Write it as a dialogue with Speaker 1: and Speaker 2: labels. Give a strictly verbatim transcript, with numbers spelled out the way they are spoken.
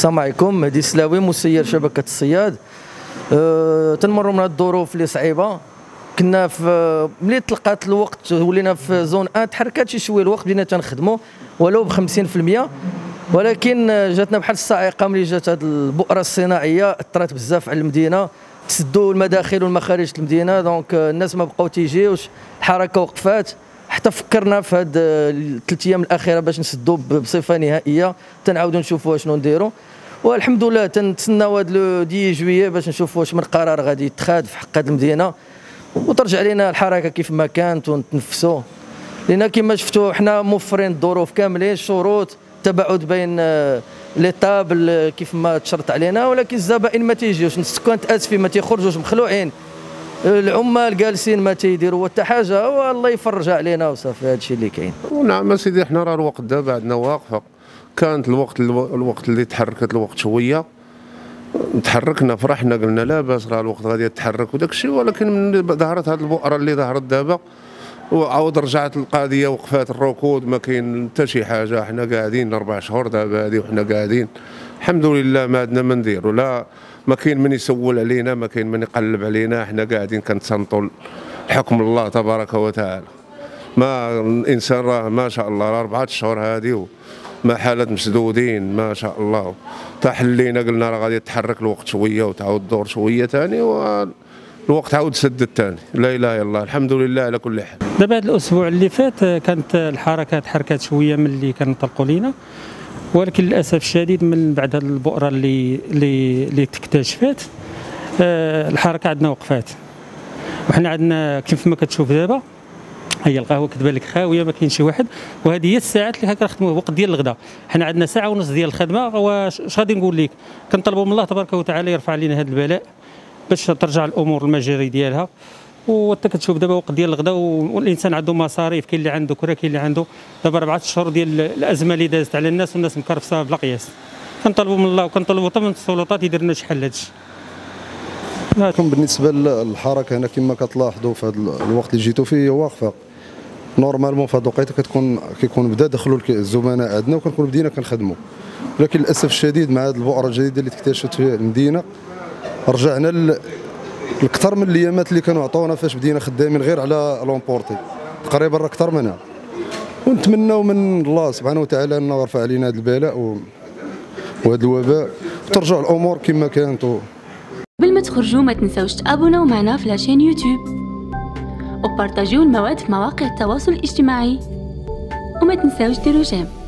Speaker 1: السلام عليكم. مهدي السلاوي، مسير شبكة الصياد. أه تنمروا من هاد الظروف اللي صعيبة. كنا في ملي تلقات الوقت ولينا في زون واحد، تحركات شي شويه الوقت بدينا تنخدموا ولو ب خمسين في المية، ولكن جاتنا بحال الصاعقه ملي جات هاد البؤره الصناعيه، اثرت بزاف على المدينه، تسدوا المداخل والمخارج المدينه، دونك الناس ما بقاو تيجيوش، الحركه وقفات. حتى فكرنا في هاد الثلاث ايام الاخيره باش نسدوا بصفه نهائيه، تنعاودوا نشوفوا شنو نديروا، والحمد لله تنتسناو هاد لو دي جويي باش نشوفوا واش من قرار غادي يتخاذ في حق هاد المدينه وترجع لنا الحركه كيف ما كانت ونتنفسوا. لان كما شفتوا حنا موفرين الظروف كاملين، الشروط، التباعد بين لي طابل كيف ما تشرط علينا، ولكن الزبائن ما تيجيوش، السكان تاسفين ما تيخرجوش، مخلوعين، العمال جالسين ما تيديروا حتى حاجه، والله يفرجها علينا وصافي. هذا الشيء اللي كاين.
Speaker 2: نعم سيدي، حنا راه الوقت دابا عندنا واقفه، كانت الوقت الوقت اللي تحركت الوقت شويه تحركنا، فرحنا، قلنا لا باس راه الوقت غادي يتحرك وداك الشيء، ولكن من ظهرت هذه البؤره اللي ظهرت دابا وعاود رجعت القضيه، وقفات الركود، ما كاين حتى شي حاجه. حنا قاعدين اربع شهور دابا هذه وحنا قاعدين الحمد لله، ما عندنا ما نديروا، لا ما كاين من يسول علينا، ما كاين من يقلب علينا، حنا قاعدين كنتصنتوا الحكم الله تبارك وتعالى. ما الانسان راه ما شاء الله راه اربعه شهور هذه ما حالات مسدودين ما شاء الله، تحلينا قلنا راه غادي يتحرك الوقت شويه وتعاود الدور شويه ثاني، والوقت عاود سدد ثاني. لا اله الا الله، الحمد لله على كل حال.
Speaker 3: دابا هذا الاسبوع اللي فات كانت الحركات حركات شويه من اللي كنطلقوا لينا، ولكن للاسف الشديد من بعد هذه البؤره اللي اللي اللي اكتشفت الحركه عندنا وقفات، وحنا عندنا كيف ما كتشوف دابا هي القهوه كتبان لك خاويه، ما كاين شي واحد، وهذه هي الساعات اللي كنخدموا وقت ديال الغداء. حنا عندنا ساعه ونص ديال الخدمه، واش غادي نقول لك، كنطلبوا من الله تبارك وتعالى يرفع علينا هذا البلاء باش ترجع الامور المجاري ديالها. وانت كتشوف دابا وقت ديال الغداء والانسان عنده مصاريف، كاين اللي عنده كرا، كاين اللي عنده دابا اربعه اشهر ديال الازمه اللي دازت على الناس، والناس مكرفسه بلا قياس. كنطلبوا من الله وكنطلبوا حتى من السلطات يدير لنا شي حل هذا الشيء.
Speaker 4: بالنسبه للحركه هنا كما كتلاحظوا في هذا الوقت اللي جيتوا فيه واقفه نورمالمون، في هذه الوقيته كتكون كيكون بدا دخلوا الزملاء عندنا وكنكون بدينا كنخدموا، ولكن للاسف الشديد مع هذه البؤره الجديده اللي اكتشفت في المدينه رجعنا اكثر من الايامات اللي كانوا عطونا فاش بدينا خدامين غير على لومبورتي، تقريبا راه اكثر منها. ونتمنوا من الله سبحانه وتعالى انه يرفع علينا هذا البلاء وهذا الوباء وترجع الامور كما كانت.
Speaker 5: قبل ما تخرجوا ما تنساوش تابوناو معنا في لاشين يوتيوب وبارطاجيو المواد في مواقع التواصل الاجتماعي، وما تنساوش ديروا جيم.